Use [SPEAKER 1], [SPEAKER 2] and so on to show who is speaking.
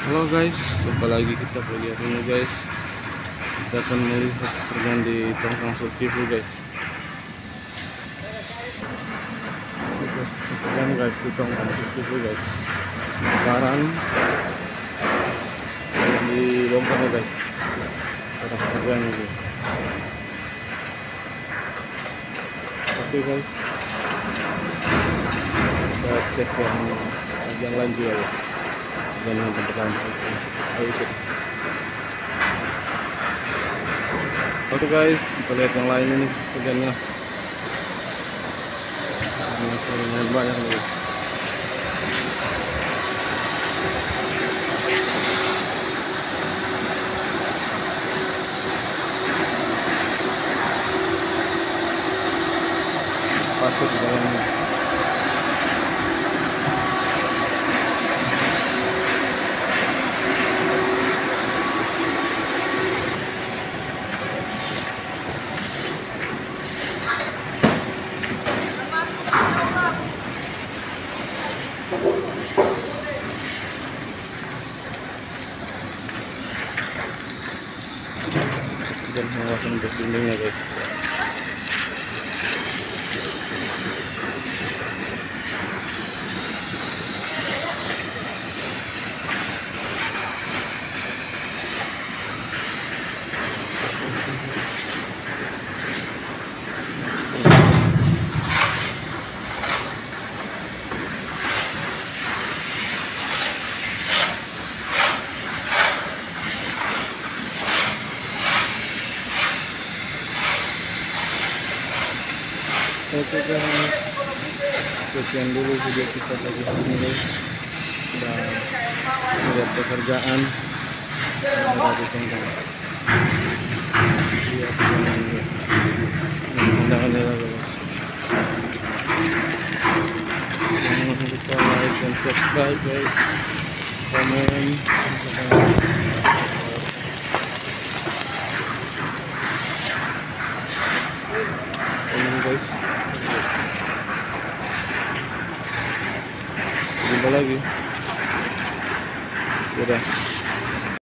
[SPEAKER 1] Halo guys, jumpa lagi kita lihat ini guys. Kita akan melihat permainan di Tongkang Sulkifli guys. Kita guys di Tongkang Sulkifli guys. Sekarang di bongkar ya guys. Terus perjalanan guys. Oke guys. Kita cek yang lain juga guys. Dan yang pertama, ayo ikut. Oke guys, kita lihat yang lain ini kerjanya. Ini banyak nih guys. Pasir di dalamnya. Dan pengawasan bersindingnya guys. Oke guys, sekian dulu video kita pagi hari ini. Dan lihat pekerjaan dari Tongkang. Lihat pemandangannya guys. Jangan lupa like dan subscribe guys, komen. Guys, jumpa lagi. Dadah.